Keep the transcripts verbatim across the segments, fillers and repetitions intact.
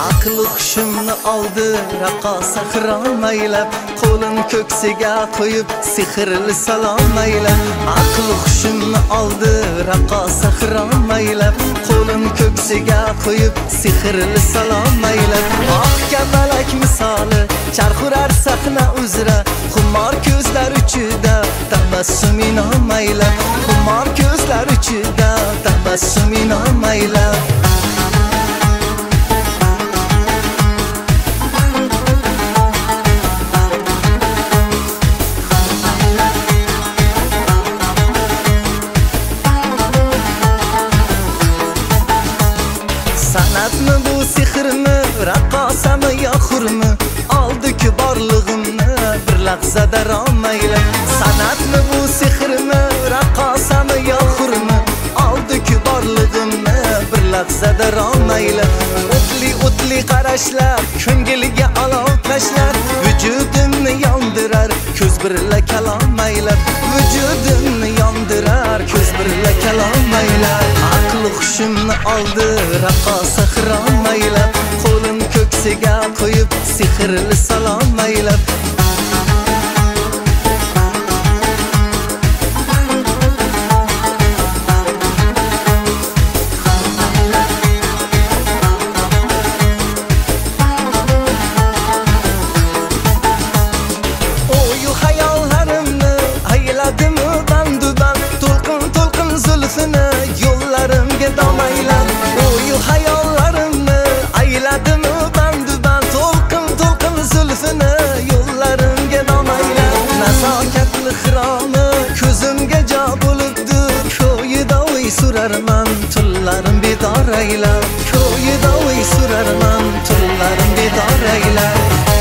aql hushimni oldi raqqosa xirom aylab, qo'lim ko'ksiga qo'yib sehrli salom aylab. Aql hushimni oldi raqqosa xirom aylab, qo'lim ko'ksiga qo'yib sehrli salom aylab. Oq kamalak misoli charx urar sahna uzra, xumor ko'zlar ichida tabassum inom aylab, xumor ko'zlar ichida tabassum inom aylab. San'atmi bu sehrmi, raqqosami yo xurmi, oldi-ku borlig'imni bir lahzada rom aylab. San'atmi bu sehrmi, raqqosami yo xurmi, oldi-ku borlig'imni bir lahzada rom aylab. O'tli o'tli qarashlar, ko'ngilga olov tashlar, vujudimni yondirar ko'z birla kalom aylab, vujudimni yondirar ko'z birla kalom aylab. Aql hushimni oldi raqqosa xirom aylab, qo'lim ko'ksiga qo'yib sehrli salom aylab. O'yu xayollarimni ayladimi banduban, to'lqin to'lqin zulfini yo'llarimga domaylab. O'yu xayollarimni ayladimi banduban, to'lqin to'lqin zulfini yo'llarimga domaylab. Nazokatli xiromi ko'zimga jo bo'libdi, ko'yida o'y surarman tunlarim bedor aylab, ko'yida o'y surarman tunlarim bedor aylab.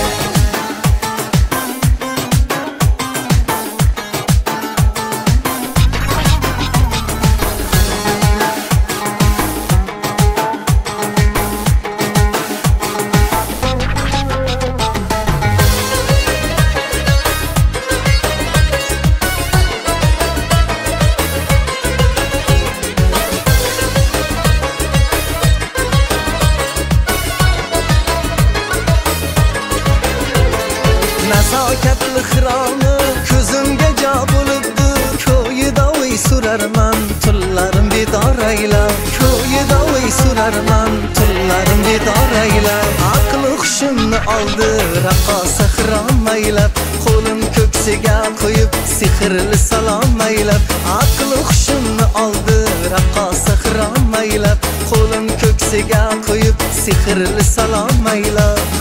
Nazokatli xiromi ko'zimga jo bo'libdi, ko'yida o'y surarman tunlarim bedor aylab, ko'yida o'y surarman tunlarim bedor aylab. Aql hushimni oldi raqqosa xirom aylab, qo'lim ko'ksiga qo'yib sehrli salom aylab. Aql hushimni oldi raqqosa xirom aylab, qo'lim ko'ksiga qo'yib sehrli salom aylab.